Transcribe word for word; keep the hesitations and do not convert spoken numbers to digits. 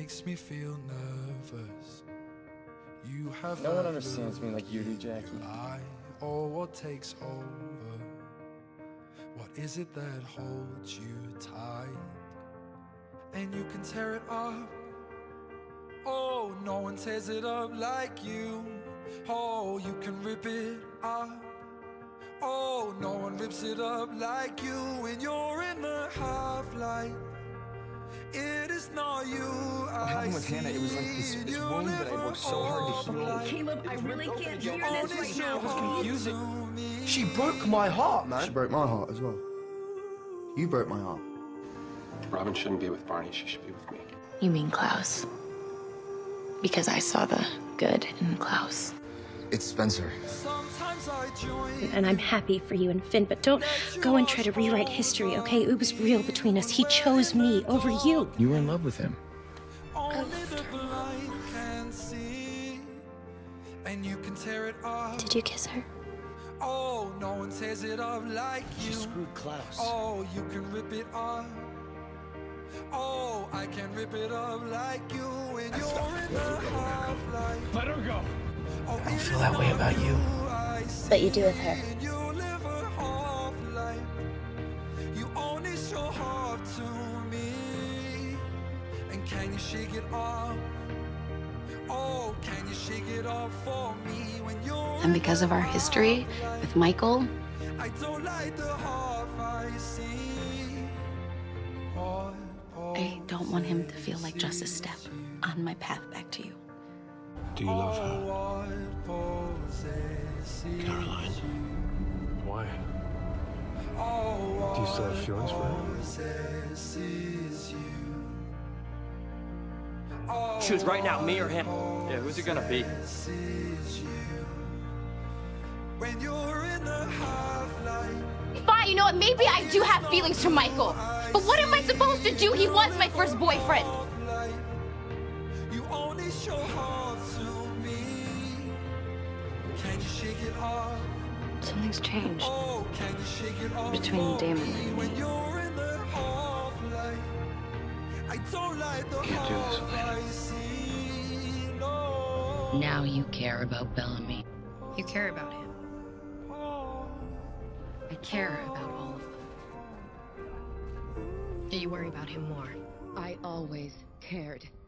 makes me feel nervous. You have no one understands me like you do, Jackie. I, or what takes over? What is it that holds you tight? And you can tear it up. Oh, no one tears it up like you. Oh, you can rip it up. Oh, no one rips it up like you. When you're in the half-light, it is not you. What happened with Hanna? It was like this, this wound that I worked so hard to heal. Caleb, I really can't hear this right now. It was confusing. She broke my heart, man. She broke my heart as well. You broke my heart. Robin shouldn't be with Barney. She should be with me. You mean Klaus? Because I saw the good in Klaus. It's Spencer. And I'm happy for you and Finn, but don't go and try to rewrite history, okay? It was real between us. He chose me over you. You were in love with him. I loved her. Did you kiss her? Oh, no one tears it up like you. She screwed Klaus. Oh, you can rip it up. Oh, I can rip it up like you when you're in the half-life. Let her go. Oh, I don't feel that way about you. But you do with her. You live a half-life. You only show heart to me. And can you shake it off? Oh, can you shake it off for me when you're And because of our history with Michael, I don't like the half I see. I don't want him to feel like just a step on my path back to you. Do you love her? Caroline? Why? Do you still have feelings for her? Choose right now, me or him. Yeah, who's it gonna be? When you're in the half-life. Fine, you know what? Maybe I do have feelings for Michael. But what am I supposed to do? He was my first boyfriend. You only show heart to me. Can you shake it off? Something's changed Oh, can you shake it off between Damon and me. when you're in the half-life? I don't like the Can't do this, half I see. No. Now you care about Bellamy. You care about him. I care about all of them. Do you worry about him more? I always cared.